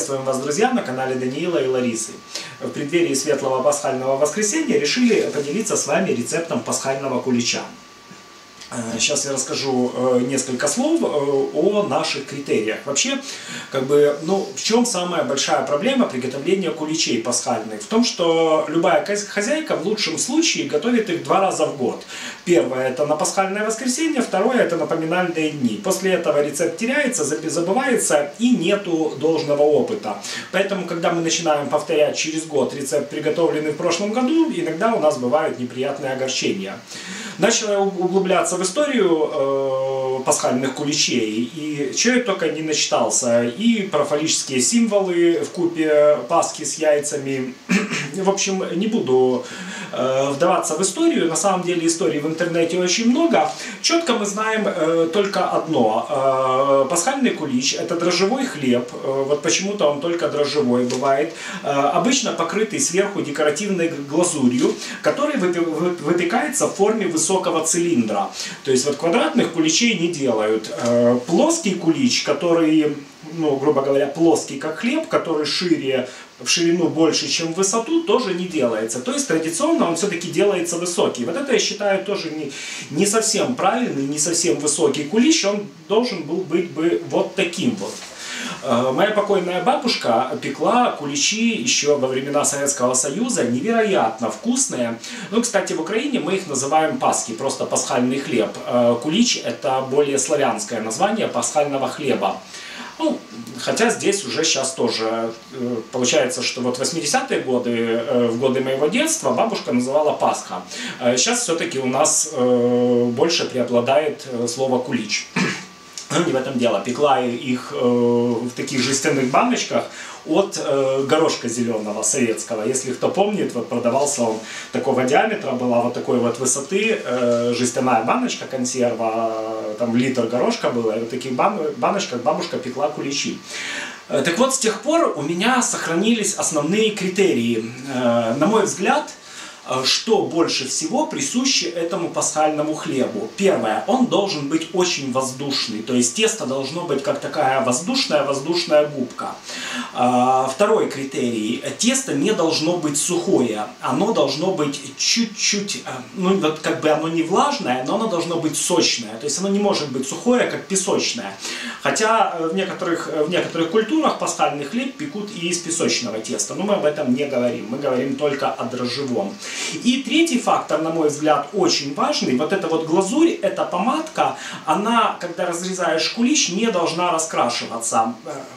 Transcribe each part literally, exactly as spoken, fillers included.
Приветствуем вас, друзья, на канале Даниила и Ларисы. В преддверии Светлого Пасхального Воскресенья решили поделиться с вами рецептом пасхального кулича. Сейчас я расскажу несколько слов о наших критериях. Вообще, как бы, ну, в чем самая большая проблема приготовления куличей пасхальных? В том, что любая хозяйка в лучшем случае готовит их два раза в год. Первое — это на пасхальное воскресенье, второе — это на поминальные дни. После этого рецепт теряется, забывается и нету должного опыта. Поэтому, когда мы начинаем повторять через год рецепт, приготовленный в прошлом году, иногда у нас бывают неприятные огорчения. Начал я углубляться в историю э, пасхальных куличей, и человек только не начитался. И про фаллические символы в купе Пасхи с яйцами. В общем, не буду э, вдаваться в историю. На самом деле истории в интернете очень много. Четко мы знаем э, только одно. Э, пасхальный кулич — это дрожжевой хлеб. Э, вот почему-то он только дрожжевой бывает. Э, обычно покрытый сверху декоративной глазурью, который выпекается в форме высокого высокого цилиндра. То есть вот квадратных куличей не делают. Плоский кулич, который, ну, грубо говоря, плоский как хлеб, который шире, в ширину больше, чем в высоту, тоже не делается. То есть традиционно он все-таки делается высокий. Вот это, я считаю, тоже не, не совсем правильный, не совсем высокий кулич. Он должен был быть бы вот таким вот. Моя покойная бабушка пекла куличи еще во времена Советского Союза, невероятно вкусные. Ну, кстати, в Украине мы их называем пасхи, просто пасхальный хлеб. Кулич — это более славянское название пасхального хлеба. Ну, хотя здесь уже сейчас тоже получается, что вот в восьмидесятые годы, в годы моего детства, бабушка называла Пасха. Сейчас все-таки у нас больше преобладает слово кулич. Ну, не в этом дело. Пекла их э, в таких жестяных баночках от э, горошка зеленого советского. Если кто помнит, вот продавался он такого диаметра, была вот такой вот высоты, э, жестяная баночка консерва, там литр горошка было, и в таких бан баночках бабушка пекла куличи. Э, так вот, с тех пор у меня сохранились основные критерии. Э, на мой взгляд, что больше всего присуще этому пасхальному хлебу? Первое, он должен быть очень воздушный, то есть тесто должно быть как такая воздушная-воздушная губка. Второй критерий, тесто не должно быть сухое, оно должно быть чуть-чуть, ну вот как бы оно не влажное, но оно должно быть сочное, то есть оно не может быть сухое, как песочное. Хотя в некоторых, в некоторых культурах пасхальный хлеб пекут и из песочного теста, но мы об этом не говорим, мы говорим только о дрожжевом. И третий фактор, на мой взгляд, очень важный. Вот эта вот глазурь, эта помадка, она, когда разрезаешь кулич, не должна раскрашиваться.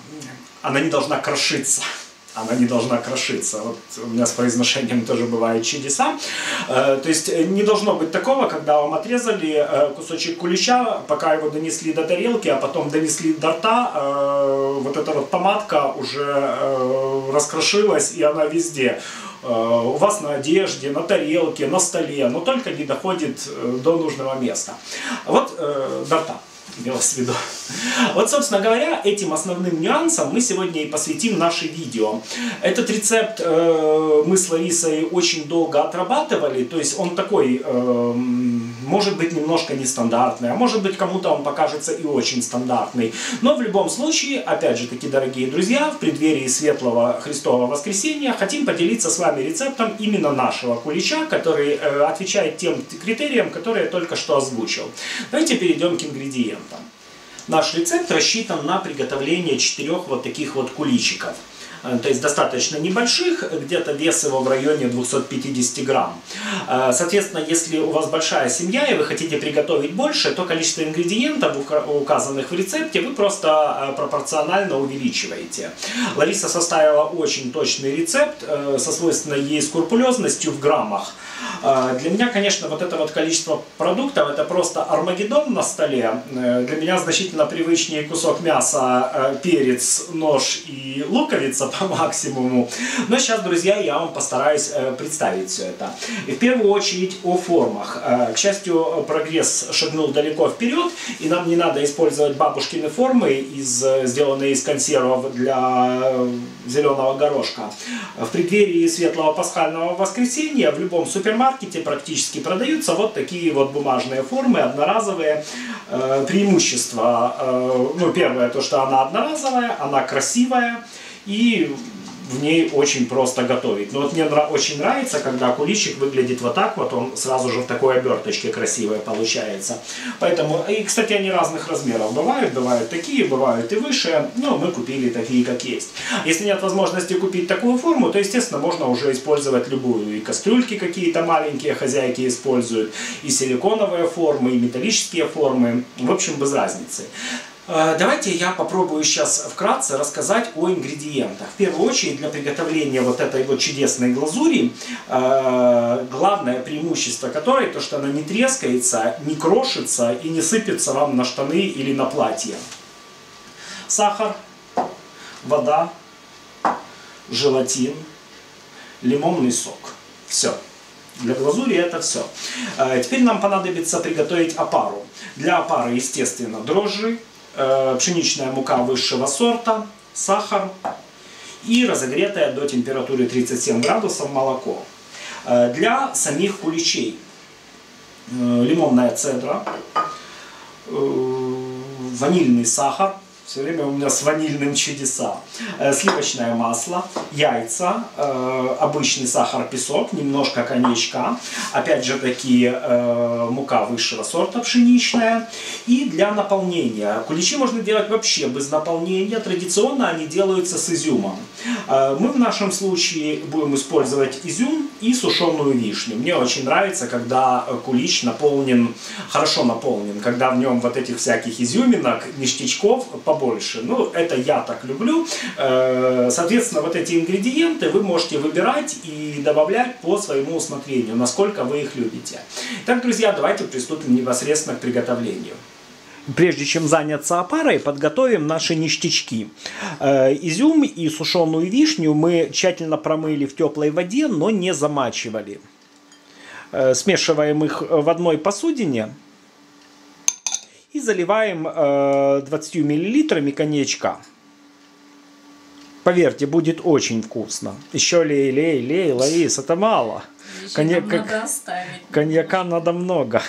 Она не должна крошиться. Она не должна крошиться. Вот у меня с произношением тоже бывают чудеса. То есть не должно быть такого, когда вам отрезали кусочек кулича, пока его донесли до тарелки, а потом донесли до рта, вот эта вот помадка уже раскрошилась, и она везде. У вас на одежде, на тарелке, на столе, но только не доходит до нужного места. Вот э, до рта, имелось в виду. Вот, собственно говоря, этим основным нюансам мы сегодня и посвятим наше видео. Этот рецепт э, мы с Ларисой очень долго отрабатывали, то есть он такой, э, может быть, немножко нестандартный, а может быть, кому-то он покажется и очень стандартный. Но в любом случае, опять же таки, дорогие друзья, в преддверии Светлого Христового Воскресения хотим поделиться с вами рецептом именно нашего кулича, который э, отвечает тем критериям, которые я только что озвучил. Давайте перейдем к ингредиентам. Наш рецепт рассчитан на приготовление четырех вот таких вот куличиков. То есть достаточно небольших, где-то вес его в районе двухсот пятидесяти грамм. Соответственно, если у вас большая семья и вы хотите приготовить больше, то количество ингредиентов, указанных в рецепте, вы просто пропорционально увеличиваете. Лариса составила очень точный рецепт со свойственной ей скрупулезностью в граммах. Для меня, конечно, вот это вот количество продуктов — это просто армагеддон на столе. Для меня значительно привычнее кусок мяса, перец, нож и луковица по максимуму. Но сейчас, друзья, я вам постараюсь представить все это. И в первую очередь о формах. К счастью, прогресс шагнул далеко вперед, и нам не надо использовать бабушкины формы, из, сделанные из консервов для зеленого горошка. В преддверии Светлого Пасхального Воскресенья в любом супермаркете практически продаются вот такие вот бумажные формы, одноразовые. Преимущества, ну, первое, то, что она одноразовая, она красивая. и в ней очень просто готовить. Но вот мне нрав- очень нравится, когда куличик выглядит вот так вот, он сразу же в такой оберточке красивой получается. Поэтому, и, кстати, они разных размеров бывают, бывают такие, бывают и выше, но мы купили такие, как есть. Если нет возможности купить такую форму, то, естественно, можно уже использовать любую. И кастрюльки какие-то маленькие хозяйки используют, и силиконовые формы, и металлические формы, в общем, без разницы. Давайте я попробую сейчас вкратце рассказать о ингредиентах. В первую очередь для приготовления вот этой вот чудесной глазури главное преимущество которой то, что она не трескается, не крошится и не сыпется вам на штаны или на платье. Сахар, вода, желатин, лимонный сок. Все. Для глазури это все. Теперь нам понадобится приготовить опару. Для опары, естественно, дрожжи, пшеничная мука высшего сорта, сахар и разогретое до температуры тридцать семь градусов молоко. Для самих куличей лимонная цедра, ванильный сахар, все время у меня с ванильным чудеса, сливочное масло, яйца, обычный сахар, песок, немножко коньячка, опять же таки мука высшего сорта пшеничная. И для наполнения. Куличи можно делать вообще без наполнения, традиционно они делаются с изюмом. Мы в нашем случае будем использовать изюм и сушеную вишню. Мне очень нравится, когда кулич наполнен, хорошо наполнен, когда в нем вот этих всяких изюминок, ништячков побольше. Ну, это я так люблю. Соответственно, вот эти ингредиенты вы можете выбирать и добавлять по своему усмотрению, насколько вы их любите. Итак, друзья, давайте приступим непосредственно к приготовлению. Прежде чем заняться опарой, подготовим наши ништячки. Изюм и сушеную вишню мы тщательно промыли в теплой воде, но не замачивали. Смешиваем их в одной посудине и заливаем двадцатью миллилитрами коньячка. Поверьте, будет очень вкусно. Еще лей, лей, лей, Ларис, это мало. Коньяк... Надо Коньяка надо много.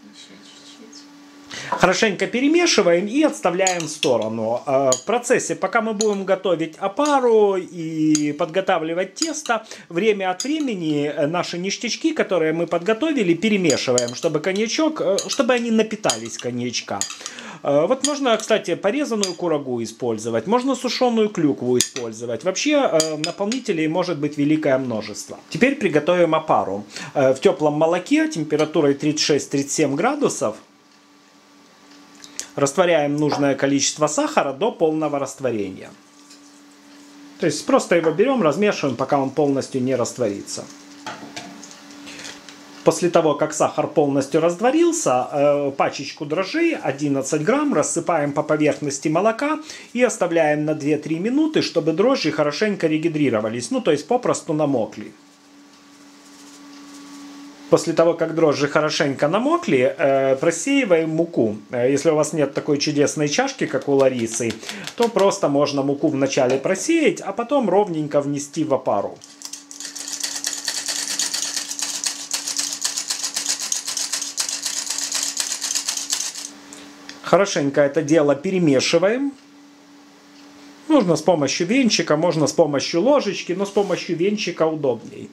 Хорошенько перемешиваем и отставляем в сторону. В процессе, пока мы будем готовить опару и подготавливать тесто, время от времени наши ништячки, которые мы подготовили, перемешиваем, чтобы коньячок, чтобы они напитались коньячка. Вот можно, кстати, порезанную курагу использовать, можно сушеную клюкву использовать. Вообще наполнителей может быть великое множество. Теперь приготовим опару. В теплом молоке температурой тридцать шесть — тридцать семь градусов растворяем нужное количество сахара до полного растворения. То есть просто его берем, размешиваем, пока он полностью не растворится. После того, как сахар полностью растворился, пачечку дрожжей одиннадцать грамм рассыпаем по поверхности молока и оставляем на две-три минуты, чтобы дрожжи хорошенько регидрировались, ну то есть попросту намокли. После того, как дрожжи хорошенько намокли, э, просеиваем муку. Если у вас нет такой чудесной чашки, как у Ларисы, то просто можно муку вначале просеять, а потом ровненько внести в опару. Хорошенько это дело перемешиваем. Можно с помощью венчика, можно с помощью ложечки, но с помощью венчика удобней.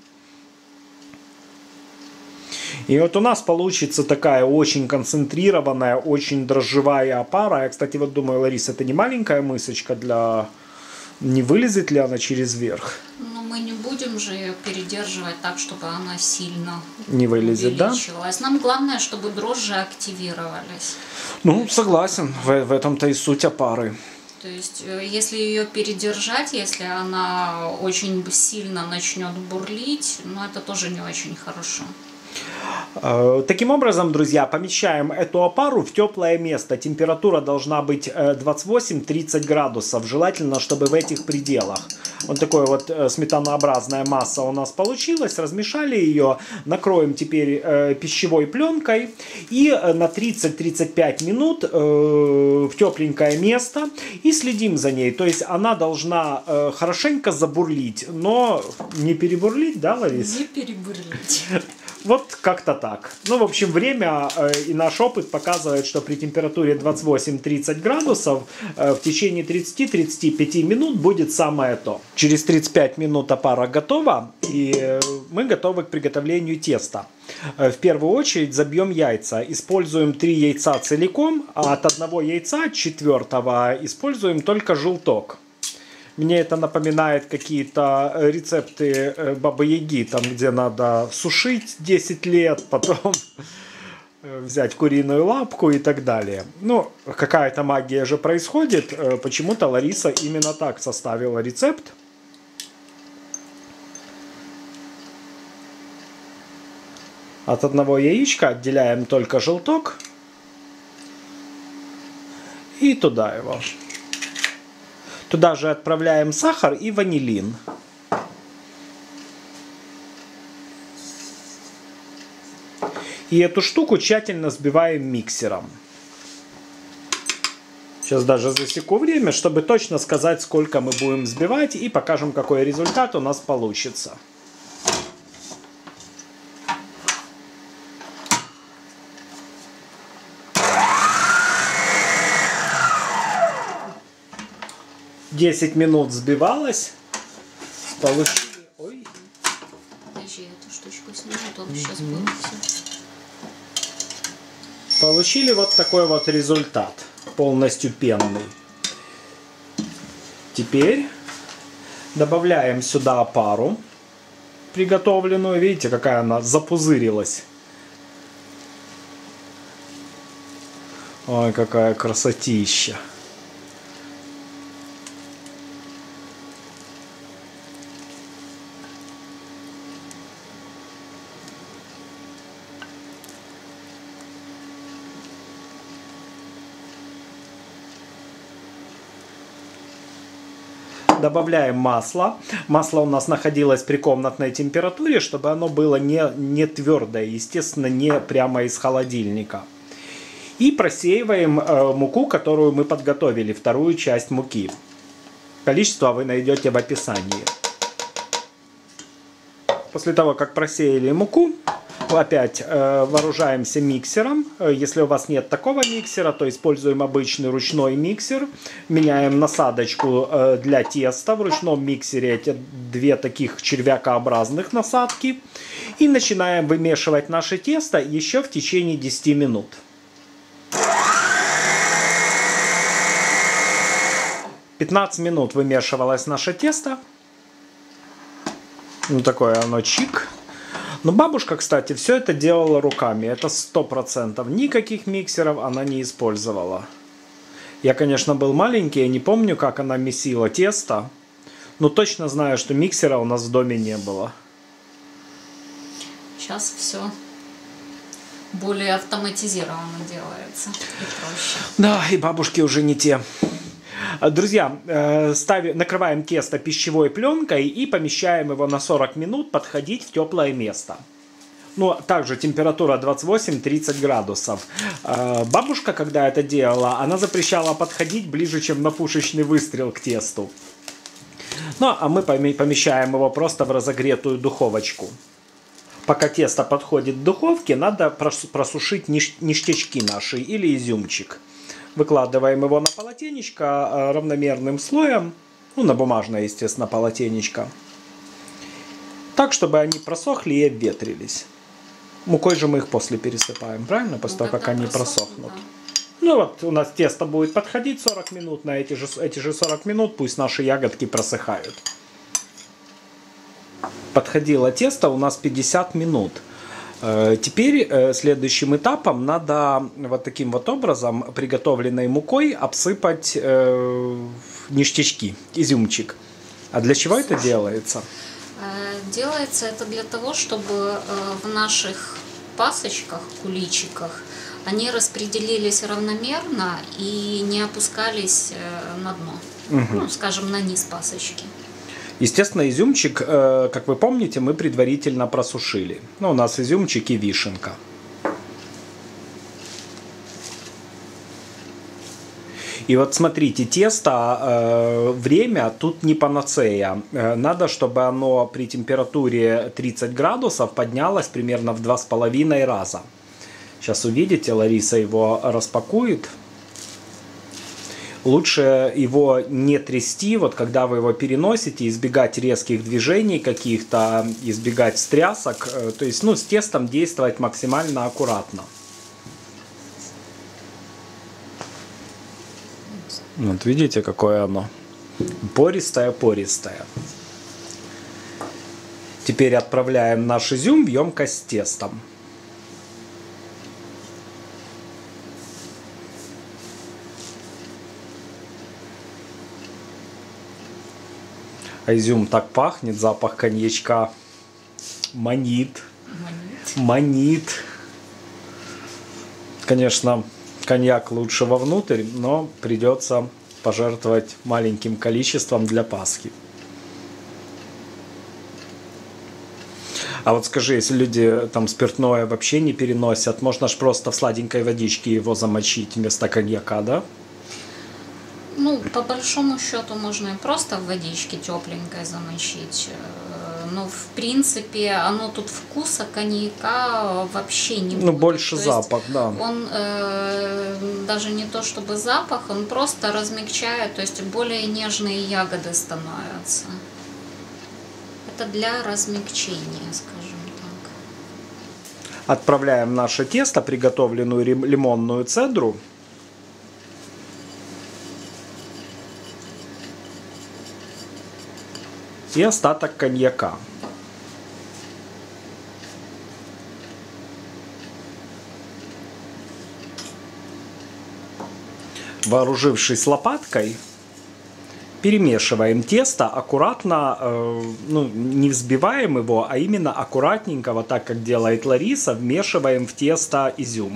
И вот у нас получится такая очень концентрированная, очень дрожжевая опара. Я, кстати, вот думаю, Лариса, это не маленькая мысочка для... Не вылезет ли она через верх? Ну, мы не будем же ее передерживать так, чтобы она сильно не вылезет, да? Нам главное, чтобы дрожжи активировались. Ну, согласен. В, в этом-то и суть опары. То есть, если ее передержать, если она очень сильно начнет бурлить, ну, это тоже не очень хорошо. Таким образом, друзья, помещаем эту опару в теплое место. Температура должна быть двадцать восемь — тридцать градусов. Желательно, чтобы в этих пределах. Вот такая вот сметанообразная масса у нас получилась. Размешали ее. Накроем теперь пищевой пленкой. И на тридцать — тридцать пять минут в тепленькое место. И следим за ней. То есть она должна хорошенько забурлить. Но не перебурлить, да, Ларис? Не перебурлить. Вот как-то так. Ну, в общем, время э, и наш опыт показывает, что при температуре двадцать восемь — тридцать градусов э, в течение тридцати-тридцати пяти минут будет самое то. Через тридцать пять минут опара готова, и э, мы готовы к приготовлению теста. Э, в первую очередь забьем яйца. Используем три яйца целиком, а от одного яйца, четвертого, используем только желток. Мне это напоминает какие-то рецепты Бабы-Яги, там где надо сушить десять лет, потом взять куриную лапку и так далее. Ну, какая-то магия же происходит. Почему-то Лариса именно так составила рецепт. От одного яичка отделяем только желток. И туда его. Туда же отправляем сахар и ванилин. И эту штуку тщательно взбиваем миксером. Сейчас даже засеку время, чтобы точно сказать, сколько мы будем взбивать, и покажем, какой результат у нас получится. десять минут взбивалось. Получили... Ой. Подожди, эту штучку сниму, то он сейчас будет все. Получили вот такой вот результат. Полностью пенный. Теперь добавляем сюда опару приготовленную. Видите, какая она запузырилась. Ой, какая красотища. Добавляем масло. Масло у нас находилось при комнатной температуре, чтобы оно было не, не твердое, естественно, не прямо из холодильника. И просеиваем э, муку, которую мы подготовили, вторую часть муки. Количество вы найдете в описании. После того, как просеяли муку, опять э, вооружаемся миксером. Если у вас нет такого миксера, то используем обычный ручной миксер. Меняем насадочку э, для теста. В ручном миксере эти две таких червякообразных насадки. И начинаем вымешивать наше тесто еще в течение десяти минут. пятнадцать минут вымешивалось наше тесто. Ну, такое оно чик. Но бабушка, кстати, все это делала руками. Это сто процентов. Никаких миксеров она не использовала. Я, конечно, был маленький, я не помню, как она месила тесто. Но точно знаю, что миксера у нас в доме не было. Сейчас все более автоматизированно делается и проще. Да, и бабушки уже не те. Друзья, ставим, накрываем тесто пищевой пленкой и помещаем его на сорок минут подходить в теплое место. Ну, также температура двадцать восемь — тридцать градусов. Бабушка, когда это делала, она запрещала подходить ближе, чем на пушечный выстрел к тесту. Ну, а мы помещаем его просто в разогретую духовочку. Пока тесто подходит к духовке, надо просушить ништячки наши или изюмчик. Выкладываем его на полотенечко равномерным слоем, ну, на бумажное, естественно, полотенечко, так, чтобы они просохли и обветрились. Мукой же мы их после пересыпаем, правильно? После ну, того, как они просохнут. Да. Ну вот, у нас тесто будет подходить сорок минут, на эти же, эти же сорок минут пусть наши ягодки просыхают. Подходило тесто у нас пятьдесят минут. Теперь следующим этапом надо вот таким вот образом приготовленной мукой обсыпать э, ништячки, изюмчик. А для чего это делается? Делается это для того, чтобы в наших пасочках, куличиках, они распределились равномерно и не опускались на дно, угу. Ну, скажем, на низ пасочки. Естественно, изюмчик, как вы помните, мы предварительно просушили. Ну, у нас изюмчик и вишенка. И вот смотрите, тесто, э, время тут не панацея. Э, надо, чтобы оно при температуре тридцать градусов поднялось примерно в два с половиной раза. Сейчас увидите, Лариса его распакует. Лучше его не трясти, вот когда вы его переносите, избегать резких движений каких-то, избегать встрясок. Э, то есть, ну, с тестом действовать максимально аккуратно. Вот видите, какое оно пористое-пористое. Теперь отправляем наш изюм в емкость с тестом. А изюм так пахнет, запах коньячка манит. Манит. Манит. Конечно, коньяк лучше вовнутрь, но придется пожертвовать маленьким количеством для Пасхи. А вот скажи, если люди там спиртное вообще не переносят, можно ж просто в сладенькой водичке его замочить вместо коньяка, да? Ну, по большому счету можно и просто в водичке тепленькой замочить. Но, в принципе, оно тут вкуса коньяка вообще не будет. Ну, больше то запах, да. Он э, даже не то чтобы запах, он просто размягчает, то есть более нежные ягоды становятся. Это для размягчения, скажем так. Отправляем наше тесто, приготовленную лимонную цедру. И остаток коньяка. Вооружившись лопаткой, перемешиваем тесто аккуратно, э, ну, не взбиваем его, а именно аккуратненько, вот так, как делает Лариса, вмешиваем в тесто изюм.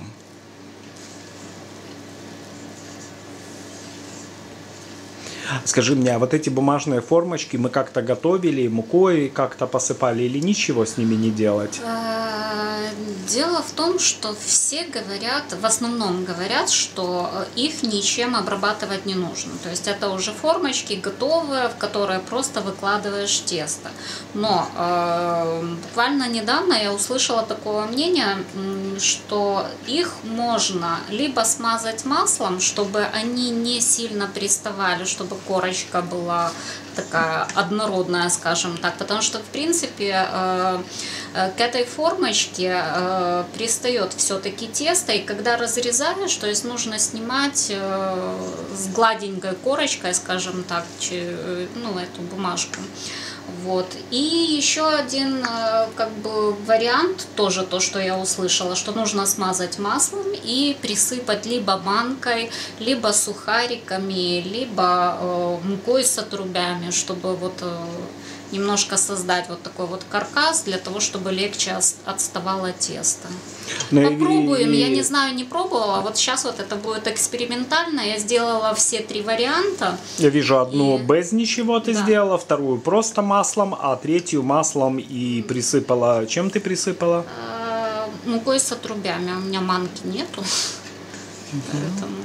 Скажи мне, а вот эти бумажные формочки мы как-то готовили, мукой как-то посыпали или ничего с ними не делать? Дело в том, что все говорят, в основном говорят, что их ничем обрабатывать не нужно. То есть это уже формочки готовые, в которые просто выкладываешь тесто. Но э, буквально недавно я услышала такое мнение, что их можно либо смазать маслом, чтобы они не сильно приставали, чтобы корочка была такая однородная, скажем так, потому что, в принципе, э, э, к этой формочке э, пристает все-таки тесто, и когда разрезаешь, то есть нужно снимать э, с гладенькой корочкой, скажем так, че, ну, эту бумажку. Вот. И еще один как бы вариант, тоже то, что я услышала, что нужно смазать маслом и присыпать либо манкой, либо сухариками, либо э, мукой с отрубями, чтобы вот э, немножко создать вот такой вот каркас, для того, чтобы легче отставало тесто. Но попробуем, и... я не знаю, не пробовала, вот сейчас вот это будет экспериментально, я сделала все три варианта. Я вижу одну и... без ничего ты да. сделала, вторую просто маслом, а третью маслом и присыпала, чем ты присыпала? А, мукой с отрубями, у меня манки нету, угу. Поэтому...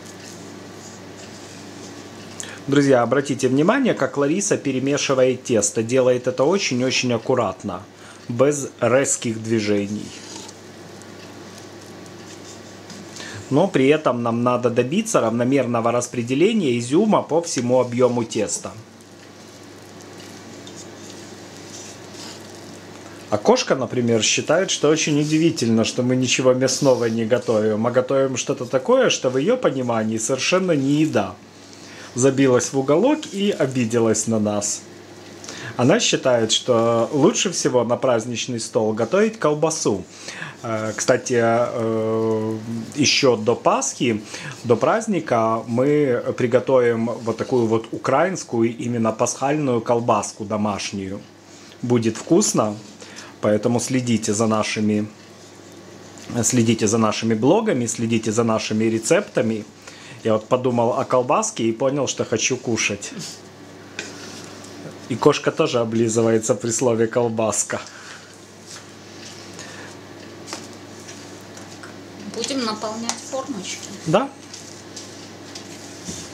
Друзья, обратите внимание, как Лариса перемешивает тесто. Делает это очень-очень аккуратно, без резких движений. Но при этом нам надо добиться равномерного распределения изюма по всему объему теста. А кошка, например, считает, что очень удивительно, что мы ничего мясного не готовим, а готовим что-то такое, что в ее понимании совершенно не еда. Забилась в уголок и обиделась на нас. Она считает, что лучше всего на праздничный стол готовить колбасу. Кстати, еще до Пасхи, до праздника мы приготовим вот такую вот украинскую, именно пасхальную колбаску домашнюю. Будет вкусно, поэтому следите за нашими, следите за нашими блогами, следите за нашими рецептами. Я вот подумал о колбаске и понял, что хочу кушать. И кошка тоже облизывается при слове колбаска. Будем наполнять формочки. Да.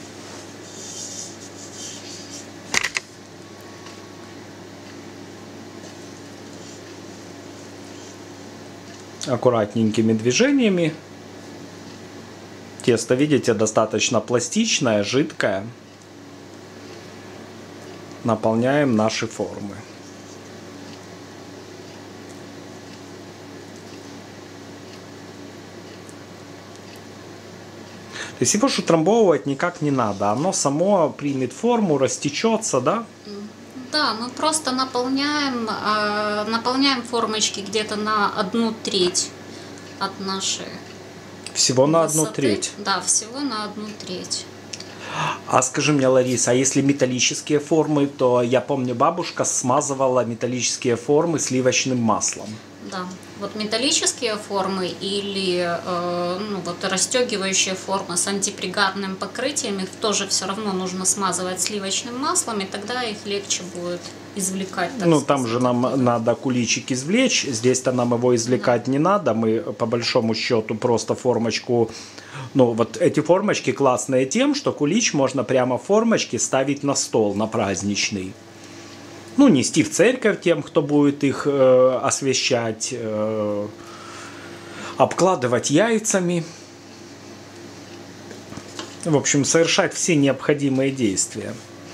аккуратненькими движениями. Тесто, видите, достаточно пластичное, жидкое. Наполняем наши формы. То есть его утрамбовывать никак не надо. Оно само примет форму, растечется, да? Да, мы просто наполняем, э, наполняем формочки где-то на одну треть от нашей Всего на высоты. одну треть? Да, всего на одну треть. А скажи мне, Лариса, а если металлические формы, то я помню, бабушка смазывала металлические формы сливочным маслом. Да, вот металлические формы или э, ну, вот расстегивающие формы с антипригарным покрытием, их тоже все равно нужно смазывать сливочным маслом, и тогда их легче будет извлекать. Ну, там сказать. же нам надо куличик извлечь, здесь-то нам его извлекать да. не надо, мы по большому счету просто формочку... Ну, вот эти формочки классные тем, что кулич можно прямо в формочке ставить на стол, на праздничный. Ну, нести в церковь тем, кто будет их э, освещать, э, обкладывать яйцами. В общем, совершать все необходимые действия.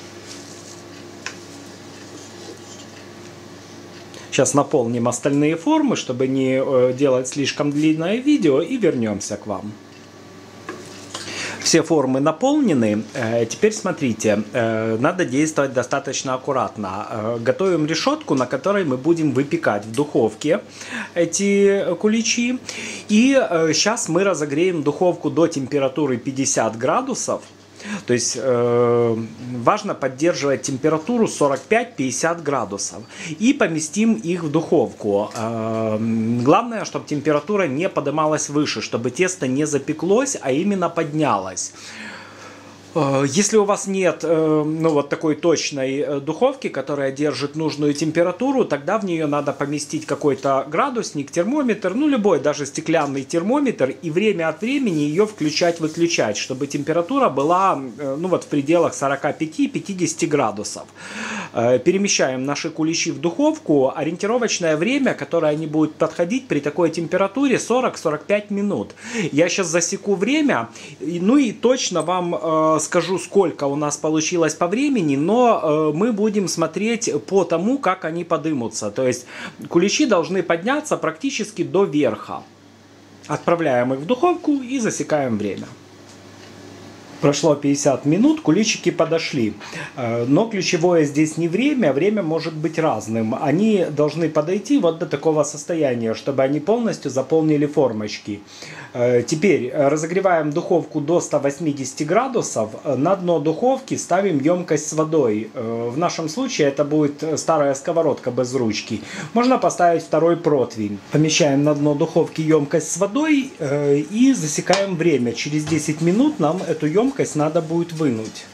Сейчас наполним остальные формы, чтобы не э, делать слишком длинное видео, и вернемся к вам. Все формы наполнены. Теперь смотрите, надо действовать достаточно аккуратно. Готовим решетку, на которой мы будем выпекать в духовке эти куличи. И сейчас мы разогреем духовку до температуры пятьдесят градусов. То есть э, важно поддерживать температуру сорок пять — пятьдесят градусов. И поместим их в духовку. Э, главное, чтобы температура не поднималась выше, чтобы тесто не запеклось, а именно поднялось. Если у вас нет ну, вот такой точной духовки, которая держит нужную температуру, тогда в нее надо поместить какой-то градусник, термометр, ну любой, даже стеклянный термометр, и время от времени ее включать-выключать, чтобы температура была ну, вот в пределах сорока пяти — пятидесяти градусов. Перемещаем наши куличи в духовку. Ориентировочное время, которое они будут подходить при такой температуре, сорок — сорок пять минут. Я сейчас засеку время, ну и точно вам скажу, сколько у нас получилось по времени, но э, мы будем смотреть по тому, как они подымутся. То есть куличи должны подняться практически до верха. Отправляем их в духовку и засекаем время. Прошло пятьдесят минут, куличики подошли. Но ключевое здесь не время, время может быть разным. Они должны подойти вот до такого состояния, чтобы они полностью заполнили формочки. Теперь разогреваем духовку до ста восьмидесяти градусов. На дно духовки ставим емкость с водой. В нашем случае это будет старая сковородка без ручки. Можно поставить второй противень. Помещаем на дно духовки емкость с водой и засекаем время. Через десять минут нам эту емкость надо будет вынуть.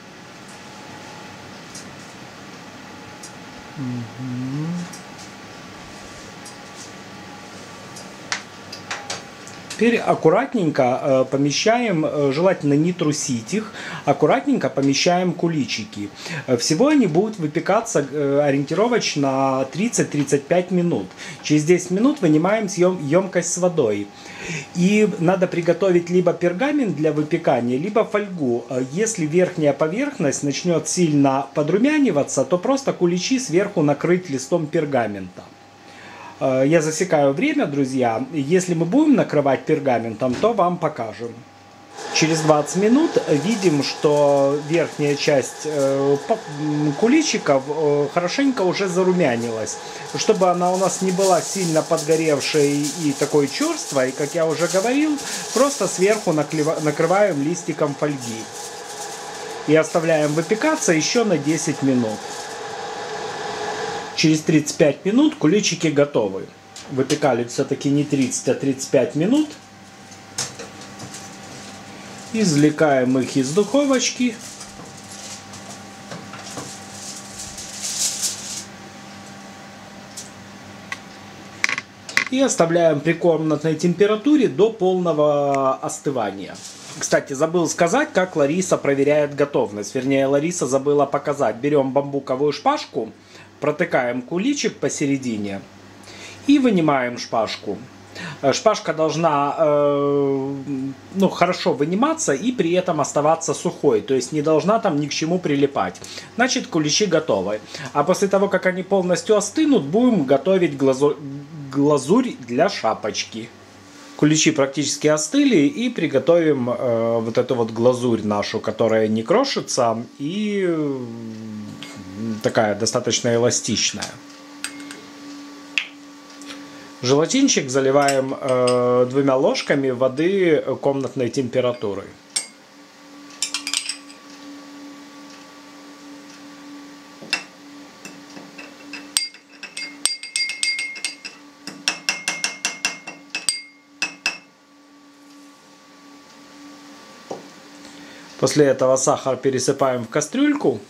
Теперь аккуратненько э, помещаем, э, желательно не трусить их, аккуратненько помещаем куличики. Всего они будут выпекаться э, ориентировочно тридцать — тридцать пять минут. Через десять минут вынимаем съем, емкость с водой. И надо приготовить либо пергамент для выпекания, либо фольгу. Если верхняя поверхность начнет сильно подрумяниваться, то просто куличи сверху накрыть листом пергамента. Я засекаю время, друзья. Если мы будем накрывать пергаментом, то вам покажем. Через двадцать минут видим, что верхняя часть куличиков хорошенько уже зарумянилась. Чтобы она у нас не была сильно подгоревшей и такой черствой, как я уже говорил, просто сверху накрываем листиком фольги. И оставляем выпекаться еще на десять минут. Через тридцать пять минут куличики готовы. Выпекали все-таки не тридцать, а тридцать пять минут. Извлекаем их из духовочки. И оставляем при комнатной температуре до полного остывания. Кстати, забыл сказать, как Лариса проверяет готовность. Вернее, Лариса забыла показать. Берем бамбуковую шпажку, протыкаем куличик посередине и вынимаем шпажку. Шпажка должна э, ну, хорошо выниматься и при этом оставаться сухой. То есть не должна там ни к чему прилипать. Значит, куличи готовы. А после того, как они полностью остынут, будем готовить глазурь, глазурь для шапочки. Куличи практически остыли, и приготовим э, вот эту вот глазурь нашу, которая не крошится и э, такая достаточно эластичная. Желатинчик заливаем э, двумя ложками воды комнатной температуры. После этого сахар пересыпаем в кастрюльку.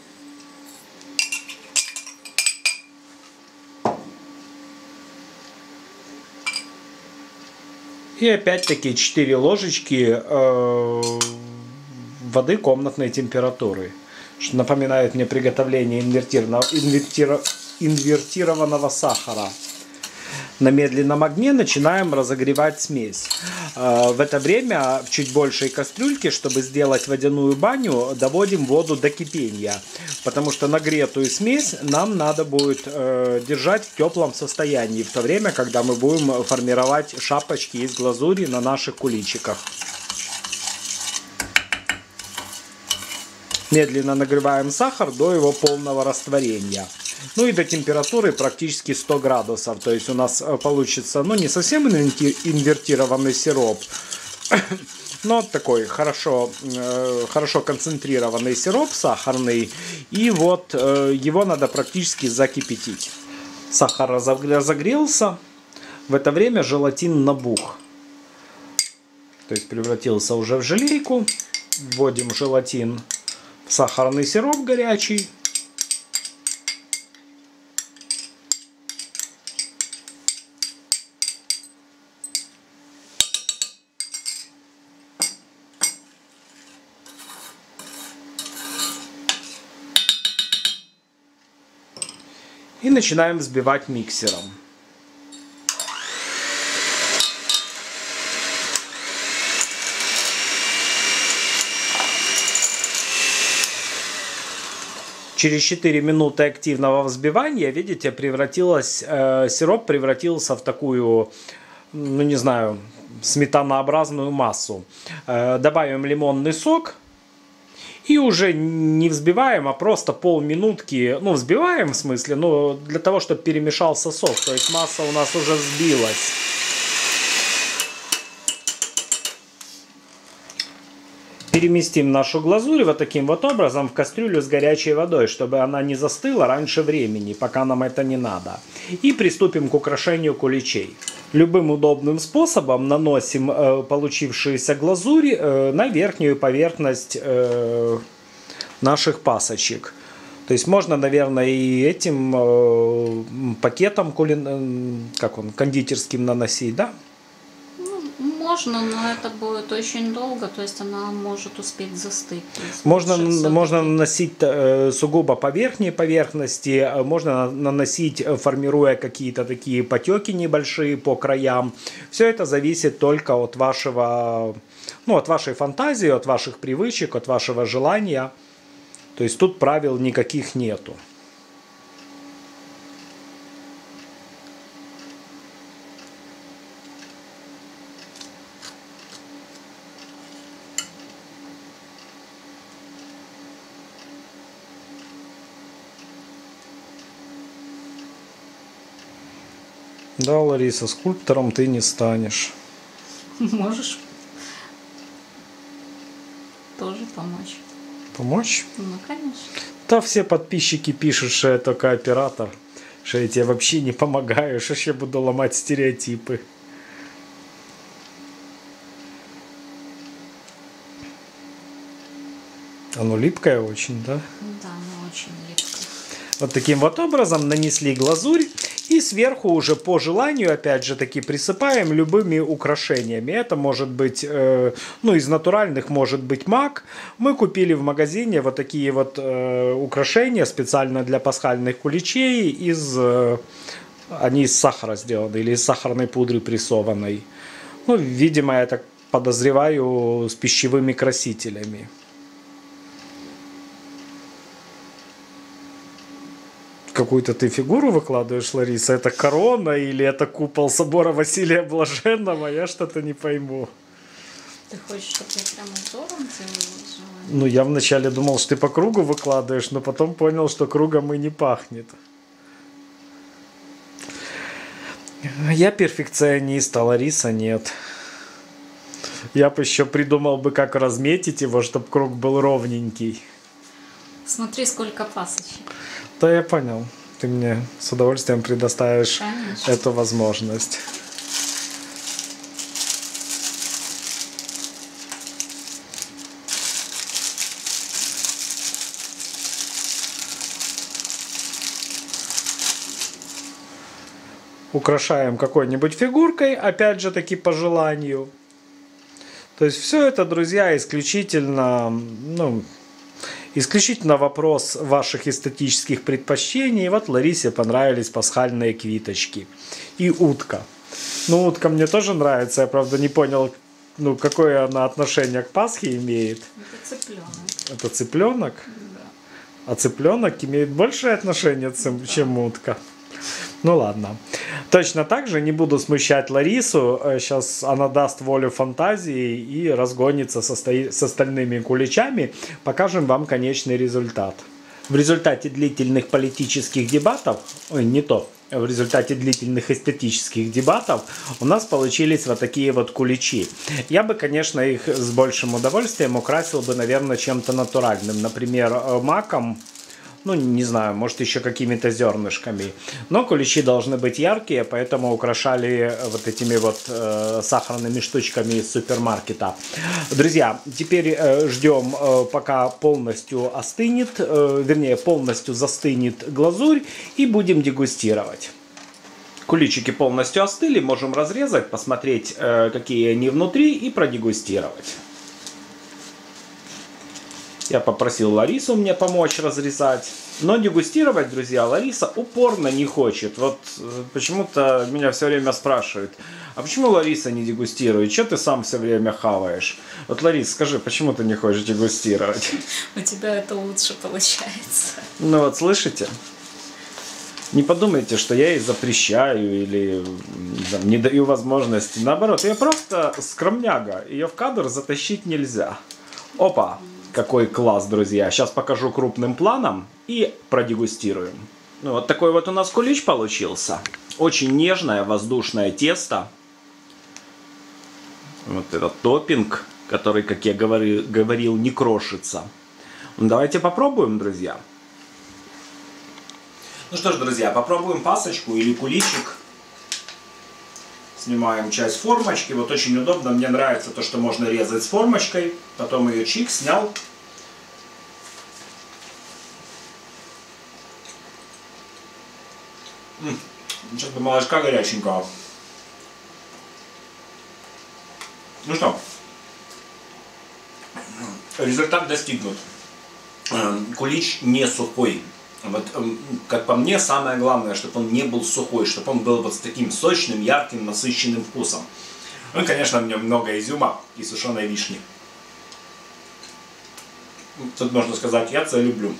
И опять-таки четыре ложечки э, воды комнатной температуры. Что напоминает мне приготовление инвертированного, инвертира, инвертированного сахара. На медленном огне начинаем разогревать смесь. Э, в это время в чуть большей кастрюльке, чтобы сделать водяную баню, доводим воду до кипения. Потому что нагретую смесь нам надо будет э, держать в теплом состоянии, в то время, когда мы будем формировать шапочки из глазури на наших куличиках. Медленно нагреваем сахар до его полного растворения. Ну и до температуры практически сто градусов. То есть у нас получится, ну, не совсем инвертированный сироп, но такой хорошо, хорошо концентрированный сироп сахарный. И вот его надо практически закипятить. Сахар разогрелся. В это время желатин набух. То есть превратился уже в желейку. Вводим желатин в сахарный сироп горячий. И начинаем взбивать миксером. Через четыре минуты активного взбивания, видите, превратилось, э, сироп превратился в такую, ну не знаю, сметанообразную массу. Э, добавим лимонный сок. И уже не взбиваем, а просто полминутки, ну взбиваем в смысле, ну для того, чтобы перемешался сок. То есть масса у нас уже взбилась. Переместим нашу глазурь вот таким вот образом в кастрюлю с горячей водой, чтобы она не застыла раньше времени, пока нам это не надо. И приступим к украшению куличей. Любым удобным способом наносим э, получившуюся глазурь э, на верхнюю поверхность э, наших пасочек. То есть можно, наверное, и этим э, пакетом кулин... э, как он, кондитерским наносить, да? Можно, но это будет очень долго, то есть она может успеть застыть. Можно, можно наносить э, сугубо по верхней поверхности, можно наносить, формируя какие-то такие потеки небольшие по краям. Все это зависит только от вашего, ну, от вашей фантазии, от ваших привычек, от вашего желания. То есть тут правил никаких нету. Да, Лариса, скульптором ты не станешь. Можешь тоже помочь. Помочь? Ну, конечно. Да, все подписчики пишут, что я только оператор, что я тебе вообще не помогаю, что я буду ломать стереотипы. Оно липкое очень, да? Да, оно очень липкое. Вот таким вот образом нанесли глазурь. И сверху уже по желанию, опять же таки, присыпаем любыми украшениями. Это может быть, э, ну из натуральных может быть мак. Мы купили в магазине вот такие вот э, украшения специально для пасхальных куличей из э, Они из сахара сделаны или из сахарной пудры прессованной. Ну, видимо, я так подозреваю, с пищевыми красителями. Какую-то ты фигуру выкладываешь, Лариса? Это корона или это купол собора Василия Блаженного? Я что-то не пойму. Ты хочешь, чтобы я прям узором выложила? Ну, я вначале думал, что ты по кругу выкладываешь, но потом понял, что кругом и не пахнет. Я перфекционист, а Лариса нет. Я бы еще придумал бы, как разметить его, чтобы круг был ровненький. Смотри, сколько пасочек. Да, я понял. Ты мне с удовольствием предоставишь Конечно. эту возможность. Украшаем какой-нибудь фигуркой, опять же таки по желанию. То есть все это, друзья, исключительно, ну, исключительно вопрос ваших эстетических предпочтений. Вот Ларисе понравились пасхальные квиточки. И утка. Ну, утка мне тоже нравится. Я, правда, не понял, ну, какое она отношение к Пасхе имеет. Это цыпленок. Это цыпленок? Да. А цыпленок имеет большее отношение, чем утка. Ну ладно. Точно так же не буду смущать Ларису. Сейчас она даст волю фантазии и разгонится со, сто... с остальными куличами. Покажем вам конечный результат. В результате длительных политических дебатов, ой, не то, в результате длительных эстетических дебатов у нас получились вот такие вот куличи. Я бы, конечно, их с большим удовольствием украсил бы, наверное, чем-то натуральным. Например, маком. Ну, не знаю, может, еще какими-то зернышками. Но куличи должны быть яркие, поэтому украшали вот этими вот э, сахарными штучками из супермаркета. Друзья, теперь э, ждем, э, пока полностью остынет, э, вернее, полностью застынет глазурь, и будем дегустировать. Куличики полностью остыли, можем разрезать, посмотреть, э, какие они внутри, и продегустировать. Я попросил Ларису мне помочь разрезать. Но дегустировать, друзья, Лариса упорно не хочет. Вот почему-то меня все время спрашивают, а почему Лариса не дегустирует? Что ты сам все время хаваешь? Вот, Ларис, скажи, почему ты не хочешь дегустировать? У тебя это лучше получается. Ну вот, слышите? Не подумайте, что я ей запрещаю или там, не даю возможности. Наоборот, я просто скромняга. Ее в кадр затащить нельзя. Опа! Какой класс, друзья. Сейчас покажу крупным планом и продегустируем. Ну, вот такой вот у нас кулич получился. Очень нежное воздушное тесто. Вот этот топпинг, который, как я говорил, говорил не крошится. Ну, давайте попробуем, друзья. Ну что ж, друзья, попробуем пасочку или куличик. Снимаем часть формочки. Вот очень удобно. Мне нравится то, что можно резать с формочкой. Потом ее чик снял. Сейчас бы молочка горяченького. Ну что, результат достигнут. Кулич не сухой. Вот, как по мне, самое главное, чтобы он не был сухой, чтобы он был вот с таким сочным, ярким, насыщенным вкусом. Ну и, конечно, в нем много изюма и сушеной вишни. Тут можно сказать, я это люблю.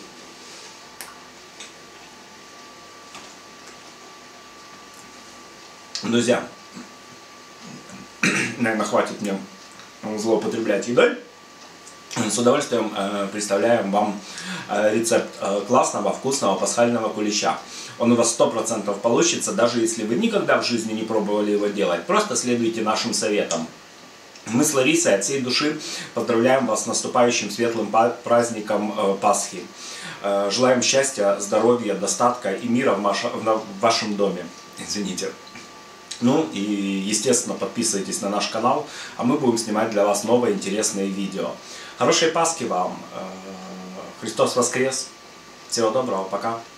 Друзья, наверное, хватит мне злоупотреблять едой. С удовольствием э, представляем вам э, рецепт э, классного, вкусного пасхального кулича. Он у вас сто процентов получится, даже если вы никогда в жизни не пробовали его делать. Просто следуйте нашим советам. Мы с Ларисой от всей души поздравляем вас с наступающим светлым праздником э, Пасхи. Э, желаем счастья, здоровья, достатка и мира в, ваше, в вашем доме. Извините. Ну и, естественно, подписывайтесь на наш канал, а мы будем снимать для вас новые интересные видео. Хорошей Пасхи вам! Христос воскрес! Всего доброго, пока!